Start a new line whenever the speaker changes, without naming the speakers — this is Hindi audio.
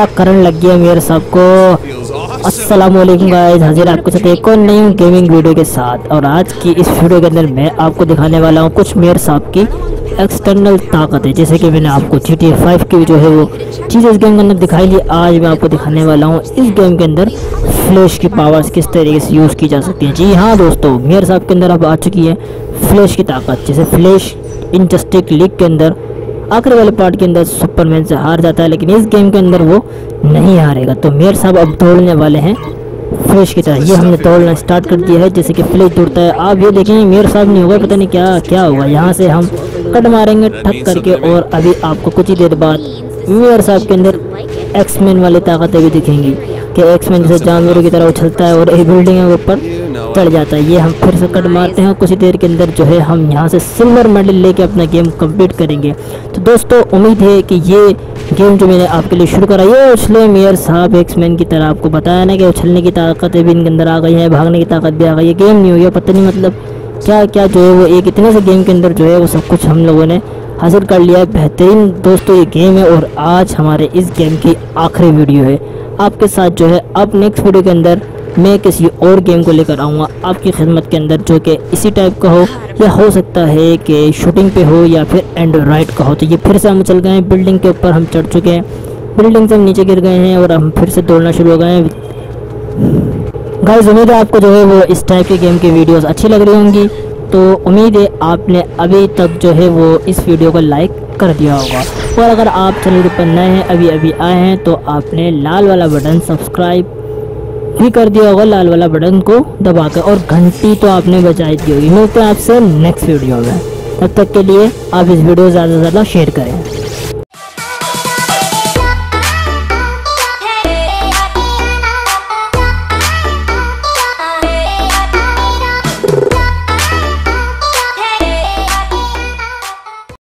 क्या करंट लग गया मेयर साहब को। अस्सलाम वालेकुम गाइस, हाजिर आपके साथ एक और नई गेमिंग वीडियो के साथ। और आज की इस वीडियो के अंदर मैं आपको दिखाने वाला हूँ कुछ मेयर साहब की एक्सटर्नल ताकत है। जैसे कि मैंने आपको GTA 5 की जो है वो चीज़ इस गेम के अंदर दिखाई दी, आज मैं आपको दिखाने वाला हूँ इस गेम के अंदर फ्लैश की पावर्स किस तरीके से यूज़ की जा सकती है। जी हाँ दोस्तों, मेयर साहब के अंदर अब आ चुकी है फ्लैश की ताकत। जैसे फ्लैश इन जस्टिस लीग के अंदर आखिरी वाले पार्ट के अंदर सुपरमैन से हार जाता है, लेकिन इस गेम के अंदर वो नहीं हारेगा। तो मेयर साहब अब दौड़ने वाले हैं फ्लैश की तरह। ये हमने दौड़ना स्टार्ट कर दिया है, जैसे कि फ्लैश दौड़ता है। आप ये देखेंगे मेयर साहब नहीं होगा, पता नहीं क्या क्या होगा। यहाँ से हम कट मारेंगे ठक करके, और अभी आपको कुछ ही देर बाद मेयर साहब के अंदर एक्समैन वाली ताकतें भी दिखेंगी कि एक्समैन जैसे जानवरों की तरह उछलता है और एक बिल्डिंग के ऊपर चढ़ जाता है। ये हम फिर से कट मारते हैं, कुछ ही देर के अंदर जो है हम यहाँ से सिल्वर मेडल लेके अपना गेम कंप्लीट करेंगे। तो दोस्तों उम्मीद है कि ये गेम जो मैंने आपके लिए शुरू करा, ये उछले मेयर साहब एक्समैन की तरह। आपको बताया ना कि उछलने की ताकतें भी इनके अंदर आ गई है, भागने की ताकत भी आ गई है। गेम नहीं हो गया, पता नहीं मतलब क्या क्या जो है वो एक इतने से गेम के अंदर जो है वो सब कुछ हम लोगों ने हासिल कर लिया है। बेहतरीन दोस्तों ये गेम है, और आज हमारे इस गेम की आखिरी वीडियो है आपके साथ जो है। अब नेक्स्ट वीडियो के अंदर मैं किसी और गेम को लेकर आऊँगा आपकी खिदमत के अंदर, जो कि इसी टाइप का हो, या हो सकता है कि शूटिंग पे हो या फिर एंड्रॉइड का हो। तो ये फिर से हम चल गए हैं बिल्डिंग के ऊपर, हम चढ़ चुके हैं, बिल्डिंग से हम नीचे गिर गए हैं और हम फिर से दौड़ना शुरू हो गए हैं। गाइस उम्मीद है आपको जो है वो इस टाइप के गेम की वीडियोस अच्छी लग रही होंगी। तो उम्मीद है आपने अभी तक जो है वो इस वीडियो को लाइक कर दिया होगा, और अगर आप चैनल पर नए हैं, अभी आए हैं, तो आपने लाल वाला बटन सब्सक्राइब भी कर दिया होगा, लाल वाला बटन को दबाकर, और घंटी तो आपने बजाई दी होगी। मिलते हैं आपसे नेक्स्ट वीडियो में, तब तक के लिए आप इस वीडियो ज़्यादा से ज़्यादा शेयर करें।